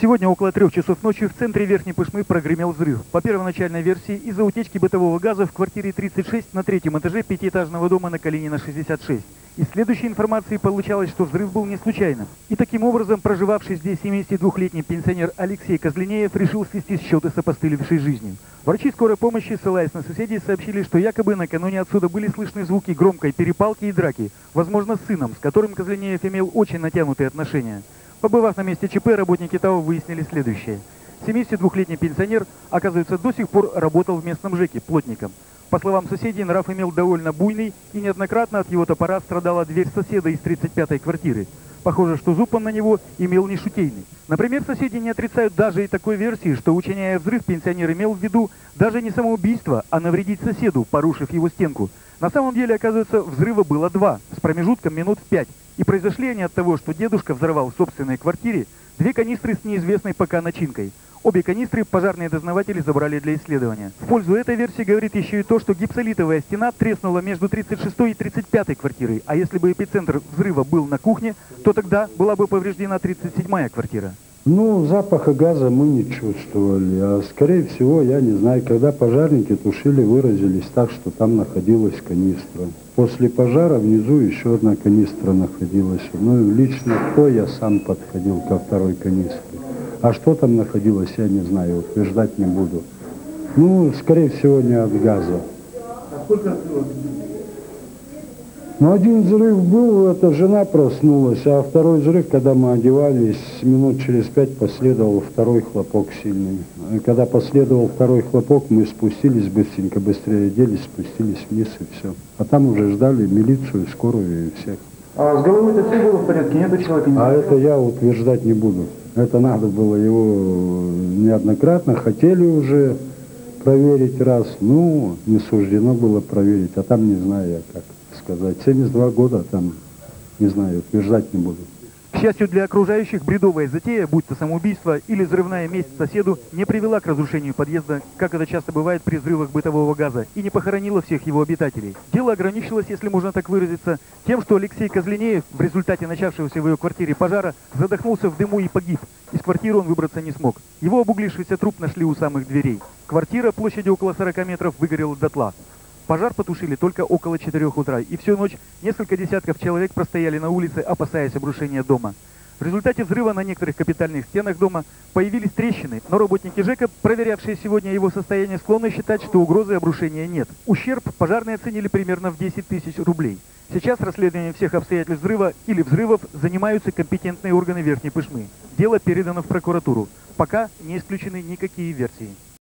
Сегодня около 3 часов ночи в центре Верхней Пышмы прогремел взрыв. По первоначальной версии, из-за утечки бытового газа в квартире 36 на 3-м этаже пятиэтажного дома на Калинина 66. Из следующей информации получалось, что взрыв был не случайным. И таким образом проживавший здесь 72-летний пенсионер Алексей Козлинеев решил свести счеты с опостылевшей жизнью. Врачи скорой помощи, ссылаясь на соседей, сообщили, что якобы накануне отсюда были слышны звуки громкой перепалки и драки, возможно, с сыном, с которым Козлинеев имел очень натянутые отношения. Побывав на месте ЧП, работники ТАО выяснили следующее. 72-летний пенсионер, оказывается, до сих пор работал в местном ЖЭКе плотником. По словам соседей, нрав имел довольно буйный, и неоднократно от его топора страдала дверь соседа из 35-й квартиры. Похоже, что зуб он на него имел не шутейный. Например, соседи не отрицают даже и такой версии, что, учиняя взрыв, пенсионер имел в виду даже не самоубийство, а навредить соседу, порушив его стенку. На самом деле, оказывается, взрыва было два, с промежутком минут 5. И произошли они от того, что дедушка взорвал в собственной квартире 2 канистры с неизвестной пока начинкой. Обе канистры пожарные дознаватели забрали для исследования. В пользу этой версии говорит еще и то, что гипсолитовая стена треснула между 36-й и 35-й квартирой. А если бы эпицентр взрыва был на кухне, то тогда была бы повреждена 37-я квартира. Ну, запаха газа мы не чувствовали, а скорее всего, я не знаю, когда пожарники тушили, выразились так, что там находилась канистра. После пожара внизу еще одна канистра находилась. Ну, лично я сам подходил ко второй канистре. А что там находилось, я не знаю, утверждать не буду. Ну, скорее всего, не от газа. А сколько взрывов? Ну, один взрыв был, это жена проснулась, а второй взрыв, когда мы одевались, минут через 5 последовал второй хлопок сильный. И когда последовал второй хлопок, мы спустились быстренько, быстрее оделись, спустились вниз и все. А там уже ждали милицию, скорую и всех. А с головой-то все было в порядке? Нету человека? А это я утверждать не буду. Это надо было его неоднократно, хотели уже проверить раз, ну, не суждено было проверить, а там не знаю я как сказать. 72 года, там, не знаю, утверждать не буду. К счастью для окружающих, бредовая затея, будь то самоубийство или взрывная месть соседу, не привела к разрушению подъезда, как это часто бывает при взрывах бытового газа, и не похоронила всех его обитателей. Дело ограничилось, если можно так выразиться, тем, что Алексей Козлинеев в результате начавшегося в его квартире пожара задохнулся в дыму и погиб. Из квартиры он выбраться не смог. Его обуглившийся труп нашли у самых дверей. Квартира площадью около 40 метров выгорела дотла. Пожар потушили только около 4 утра, и всю ночь несколько десятков человек простояли на улице, опасаясь обрушения дома. В результате взрыва на некоторых капитальных стенах дома появились трещины, но работники ЖЭКа, проверявшие сегодня его состояние, склонны считать, что угрозы обрушения нет. Ущерб пожарные оценили примерно в 10 тысяч рублей. Сейчас расследованием всех обстоятельств взрыва или взрывов занимаются компетентные органы Верхней Пышмы. Дело передано в прокуратуру. Пока не исключены никакие версии.